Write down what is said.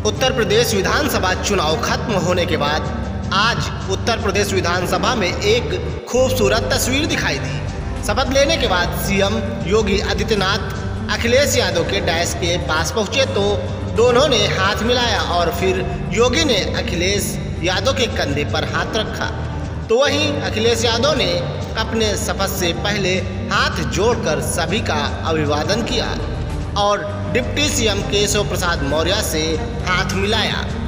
उत्तर प्रदेश विधानसभा चुनाव खत्म होने के बाद आज उत्तर प्रदेश विधानसभा में एक खूबसूरत तस्वीर दिखाई दी। शपथ लेने के बाद सीएम योगी आदित्यनाथ अखिलेश यादव के डैश के पास पहुंचे तो दोनों ने हाथ मिलाया और फिर योगी ने अखिलेश यादव के कंधे पर हाथ रखा, तो वहीं अखिलेश यादव ने अपने शपथ से पहले हाथ जोड़कर सभी का अभिवादन किया और डिप्टी सीएम केशव प्रसाद मौर्य से हाथ मिलाया।